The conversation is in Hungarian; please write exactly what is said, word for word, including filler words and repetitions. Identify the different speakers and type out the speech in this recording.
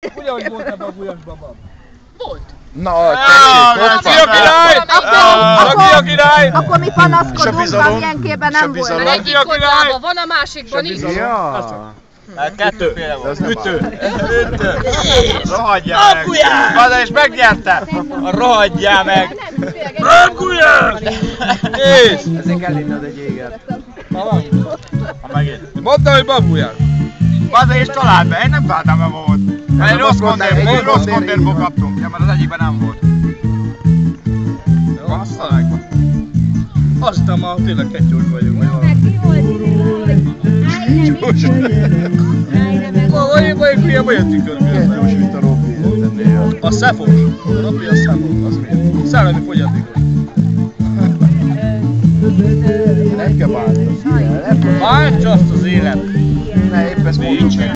Speaker 1: Ugyanúgy volt ebben a bujas babam.
Speaker 2: Volt.
Speaker 3: Na, tessék, ott
Speaker 1: Raki a király! Raki a király!
Speaker 4: Akkor mi panaszkodunk, valamilyenképpen nem volt.
Speaker 2: Mert egyik kockába van, a másikban is.
Speaker 3: Ja.
Speaker 5: Hát kettőféle volt.
Speaker 3: Ütő.
Speaker 5: Ütő. Rohadjál meg. Haza és megnyerte. Rohadjál meg.
Speaker 1: Ragujál! Kész!
Speaker 3: Ezért kell innod egy éget.
Speaker 5: Ha megint.
Speaker 1: Mondta, hogy babujál.
Speaker 5: Haza és találd be. Én nem találtam be volt. Mert egy rossz kontérből, rossz kontérből kaptunk. Ja, mert az egyikben nem volt.
Speaker 1: Bassza meg. Aztán már tényleg kettős vagyunk, vagy valami. Vagy vagy hülye vagy a tükörgőznek.
Speaker 3: Kettős, mint a Robbi. ennél.
Speaker 1: A szefos. A Robi a szefos. Az mi? Szellemi fogyatékos.
Speaker 3: Nem kell bántatni.
Speaker 1: Bántsa azt az élet.
Speaker 3: Ne, épp ezt mondom.